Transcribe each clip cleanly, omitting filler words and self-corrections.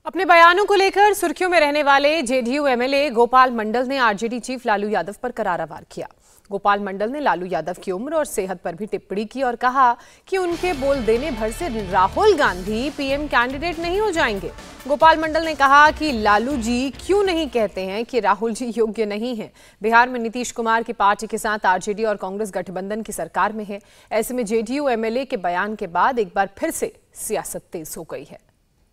अपने बयानों को लेकर सुर्खियों में रहने वाले जेडीयू एमएलए गोपाल मंडल ने आरजेडी चीफ लालू यादव पर करारा वार किया। गोपाल मंडल ने लालू यादव की उम्र और सेहत पर भी टिप्पणी की और कहा कि उनके बोल देने भर से राहुल गांधी पीएम कैंडिडेट नहीं हो जाएंगे। गोपाल मंडल ने कहा कि लालू जी क्यों नहीं कहते हैं कि राहुल जी योग्य नहीं हैं। बिहार में नीतीश कुमार की पार्टी के साथ आरजेडी और कांग्रेस गठबंधन की सरकार में है। ऐसे में जेडीयू एमएलए के बयान के बाद एक बार फिर से सियासत तेज हो गई है।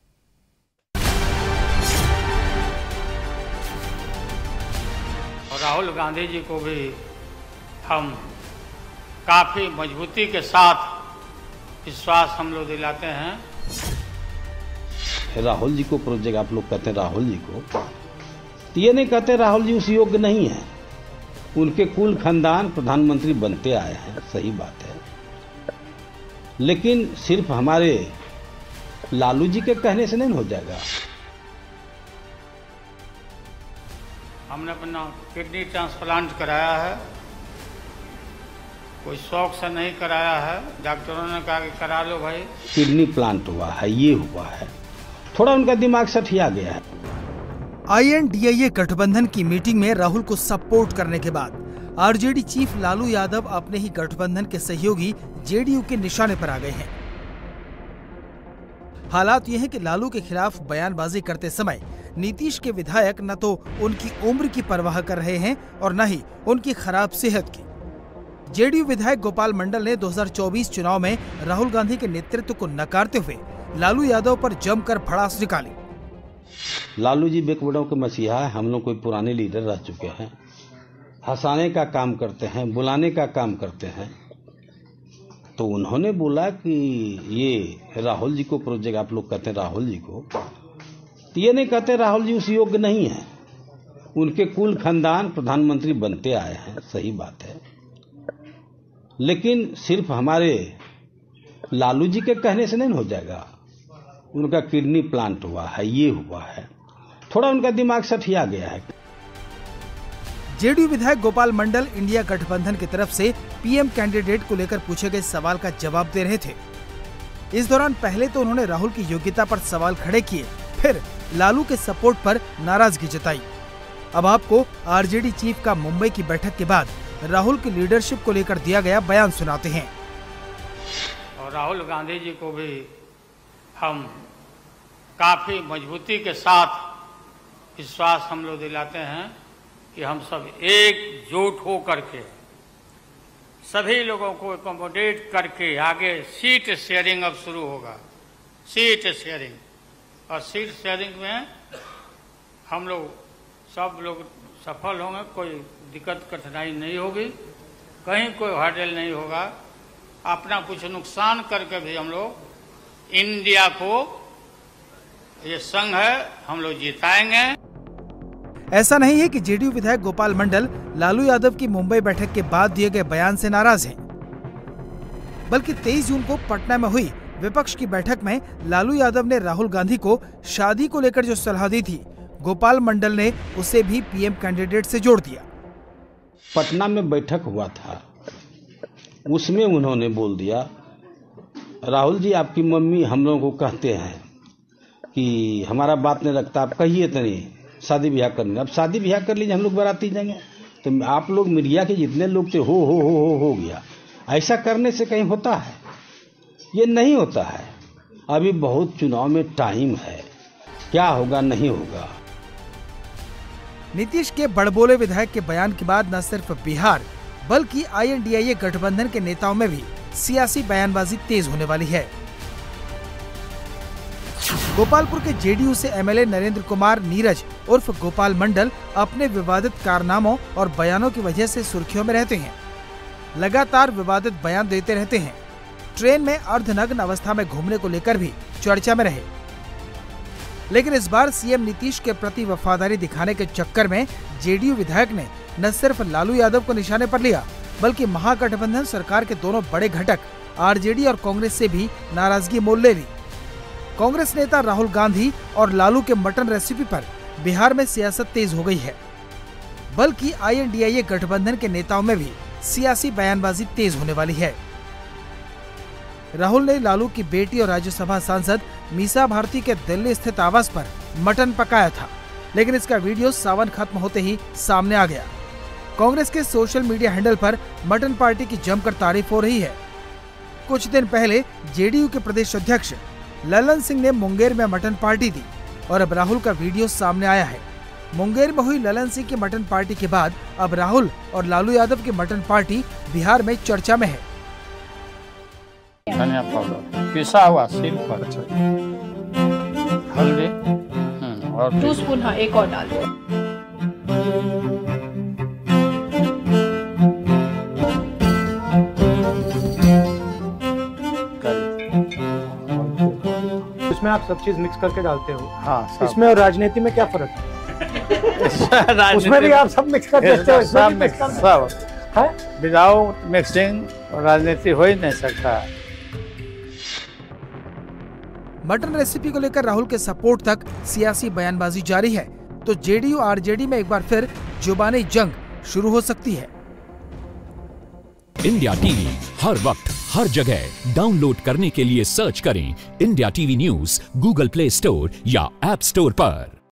राहुल गांधी जी को भी हम काफ़ी मजबूती के साथ विश्वास हम लोग दिलाते हैं। राहुल जी को प्रोजेक्ट आप लोग कहते हैं राहुल जी को, तो ये नहीं कहते राहुल जी उस योग्य नहीं है। उनके कुल खानदान प्रधानमंत्री बनते आए हैं, सही बात है, लेकिन सिर्फ हमारे लालू जी के कहने से नहीं हो जाएगा। हमने अपना किडनी ट्रांसप्लांट कराया है, कोई शौक से नहीं कराया है। डॉक्टरों ने कहा कि करा लो भाई। किडनी प्लांट हुआ है, ये हुआ है, थोड़ा उनका दिमाग सठिया गया है। INDIA गठबंधन की मीटिंग में राहुल को सपोर्ट करने के बाद आरजेडी चीफ लालू यादव अपने ही गठबंधन के सहयोगी जेडीयू के निशाने पर आ गए हैं। हालात ये है कि लालू के खिलाफ बयानबाजी करते समय नीतीश के विधायक न तो उनकी उम्र की परवाह कर रहे हैं और न ही उनकी खराब सेहत की। जेडीयू विधायक गोपाल मंडल ने 2024 चुनाव में राहुल गांधी के नेतृत्व को नकारते हुए लालू यादव पर जमकर भड़ास निकाली। लालू जी बेकबड़ों के मसीहा है, हम लोग कोई पुराने लीडर रह चुके हैं, हंसाने का काम करते हैं, बुलाने का काम करते हैं। तो उन्होंने बोला कि ये राहुल जी को प्रोजेक्ट आप लोग कहते हैं राहुल जी को, तो ये नहीं कहते राहुल जी उस योग्य नहीं है। उनके कुल खानदान प्रधानमंत्री बनते आए हैं, सही बात है, लेकिन सिर्फ हमारे लालू जी के कहने से नहीं हो जाएगा। उनका किडनी प्लांट हुआ है, ये हुआ है, थोड़ा उनका दिमाग सठिया गया है। जेडीयू विधायक गोपाल मंडल इंडिया गठबंधन की तरफ से पीएम कैंडिडेट को लेकर पूछे गए सवाल का जवाब दे रहे थे। इस दौरान पहले तो उन्होंने राहुल की योग्यता पर सवाल खड़े किए, फिर लालू के सपोर्ट पर नाराजगी जताई। अब आपको आरजेडी चीफ का मुंबई की बैठक के बाद राहुल की लीडरशिप को लेकर दिया गया बयान सुनाते हैं। और राहुल गांधी जी को भी हम काफ़ी मजबूती के साथ विश्वास हम लोग दिलाते हैं कि हम सब एकजुट हो करके सभी लोगों को अकोमोडेट करके आगे सीट शेयरिंग अब शुरू होगा। सीट शेयरिंग, और सीट शेयरिंग में हम लोग सब लोग सफल होंगे, कोई दिक्कत कठिनाई नहीं होगी, कहीं कोई हर्डल नहीं होगा। अपना कुछ नुकसान करके भी हम लोग इंडिया को, ये संघ है, हम लोग जिताएंगे। ऐसा नहीं है कि जेडीयू विधायक गोपाल मंडल लालू यादव की मुंबई बैठक के बाद दिए गए बयान से नाराज हैं, बल्कि 23 जून को पटना में हुई विपक्ष की बैठक में लालू यादव ने राहुल गांधी को शादी को लेकर जो सलाह दी थी, गोपाल मंडल ने उसे भी पीएम कैंडिडेट से जोड़ दिया। पटना में बैठक हुआ था, उसमें उन्होंने बोल दिया राहुल जी आपकी मम्मी हम लोगों को कहते हैं कि हमारा बात नहीं रखता, आप कहिए तो नहीं शादी ब्याह करने। अब शादी ब्याह कर लीजिए, हम लोग बाराती जाएंगे। तो आप लोग मीडिया के जितने लोग थे हो गया। ऐसा करने से कहीं होता है? ये नहीं होता है। अभी बहुत चुनाव में टाइम है, क्या होगा नहीं होगा। नीतीश के बड़बोले विधायक के बयान के बाद न सिर्फ बिहार बल्कि INDIA गठबंधन के नेताओं में भी सियासी बयानबाजी तेज होने वाली है। गोपालपुर के जेडीयू से एमएलए नरेंद्र कुमार नीरज उर्फ गोपाल मंडल अपने विवादित कारनामों और बयानों की वजह से सुर्खियों में रहते हैं। लगातार विवादित बयान देते रहते हैं। ट्रेन में अर्धनग्न अवस्था में घूमने को लेकर भी चर्चा में रहे, लेकिन इस बार सीएम नीतीश के प्रति वफादारी दिखाने के चक्कर में जेडीयू विधायक ने न सिर्फ लालू यादव को निशाने पर लिया, बल्कि महागठबंधन सरकार के दोनों बड़े घटक आरजेडी और कांग्रेस से भी नाराजगी मोल ले ली। कांग्रेस नेता राहुल गांधी और लालू के मटन रेसिपी पर बिहार में सियासत तेज हो गई है, बल्कि INDIA गठबंधन के नेताओं में भी सियासी बयानबाजी तेज होने वाली है। राहुल ने लालू की बेटी और राज्यसभा सांसद मीसा भारती के दिल्ली स्थित आवास पर मटन पकाया था, लेकिन इसका वीडियो सावन खत्म होते ही सामने आ गया। कांग्रेस के सोशल मीडिया हैंडल पर मटन पार्टी की जमकर तारीफ हो रही है। कुछ दिन पहले जेडीयू के प्रदेश अध्यक्ष ललन सिंह ने मुंगेर में मटन पार्टी दी और अब राहुल का वीडियो सामने आया है। मुंगेर में हुई ललन सिंह की मटन पार्टी के बाद अब राहुल और लालू यादव की मटन पार्टी बिहार में चर्चा में है। धनिया पाउडर, पिसा हुआ सिल पर, हल्दी और 2 स्पून, हाँ एक और डाल दो। इसमें आप सब चीज मिक्स करके डालते हो। हाँ, इसमें और राजनीति में क्या फर्क है? उसमें भी आप सब मिक्स कर देते हो, इसमें भी मिक्स सब है। विदाउट मिक्सिंग राजनीति हो ही नहीं सकता। मटन रेसिपी को लेकर राहुल के सपोर्ट तक सियासी बयानबाजी जारी है, तो जेडीयू आरजेडी में एक बार फिर जुबानी जंग शुरू हो सकती है। इंडिया टीवी हर वक्त हर जगह डाउनलोड करने के लिए सर्च करें India TV news Google Play store या ऐप स्टोर पर।